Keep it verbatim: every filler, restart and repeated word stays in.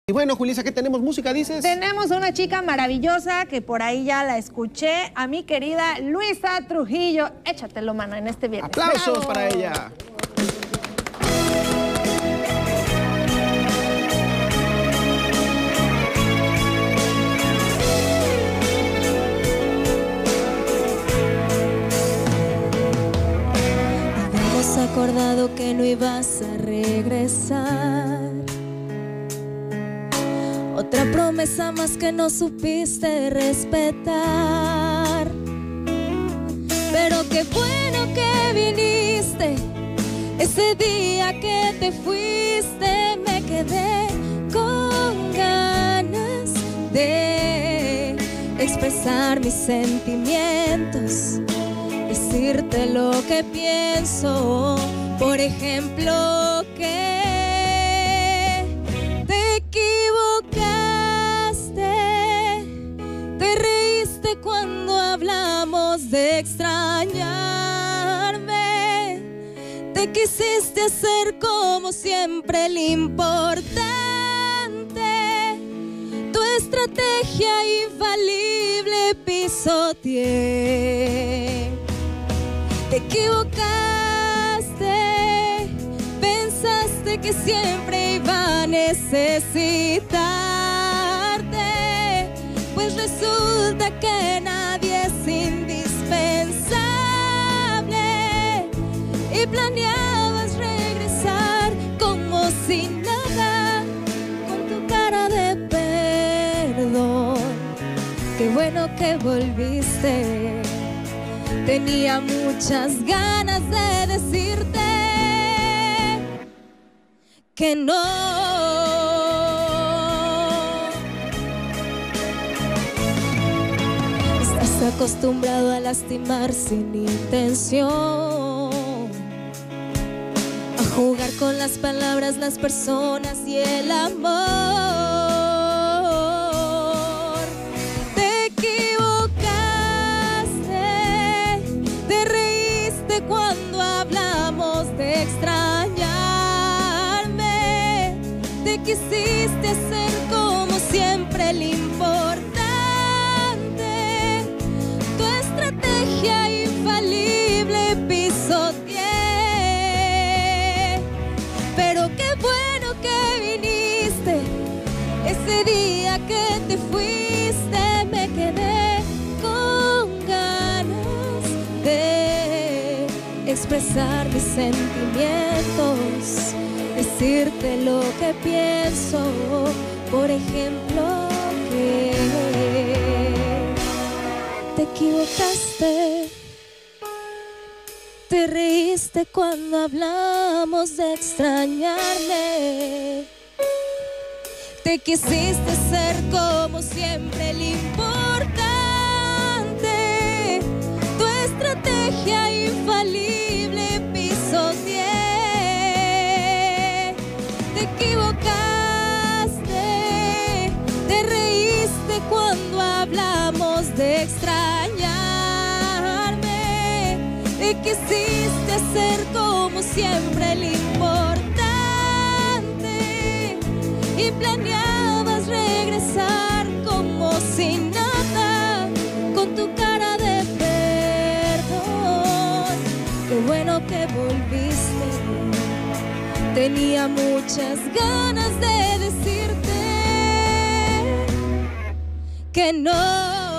Y bueno, Julissa, ¿qué tenemos? ¿Música, dices? Tenemos a una chica maravillosa que por ahí ya la escuché, a mi querida Luisa Trujillo. Échatelo, mana, en este viernes. ¡Aplausos ¡Bravo! para ella! Habíamos acordado que no ibas a regresar. Otra promesa más que no supiste respetar. Pero qué bueno que viniste. Ese día que te fuiste me quedé con ganas de expresar mis sentimientos, decirte lo que pienso. Por ejemplo, que te equivocaste, te reíste cuando hablamos de extrañarme, te quisiste hacer como siempre el importante, tu estrategia infalible pisoteé. Te equivocaste, pensaste que siempre iba a necesitarte, pues resulta que nadie es indispensable y planeabas regresar como si nada, con tu cara de perdón. Qué bueno que volviste. Tenía muchas ganas de decirte que no. Estás acostumbrado a lastimar sin intención, a jugar con las palabras, las personas y el amor. Cuando hablamos de extrañarme, te quisiste hacer como siempre el importante, tu estrategia infalible pisoteé. Pero qué bueno que viniste, ese día que te fuiste me quedé con ganas de expresar mis sentimientos, decirte lo que pienso. Por ejemplo, que te equivocaste, te reíste cuando hablamos de extrañarme, te quisiste ser como siempre el importante, tu estrategia infalible pisoteé. Te equivocaste, te reíste cuando hablamos de extrañarme, te quisiste hacer como siempre el importante y planeabas regresar como si nada, con tu cara de perdón. Qué bueno que volviste. Tenía muchas ganas de decirte que no.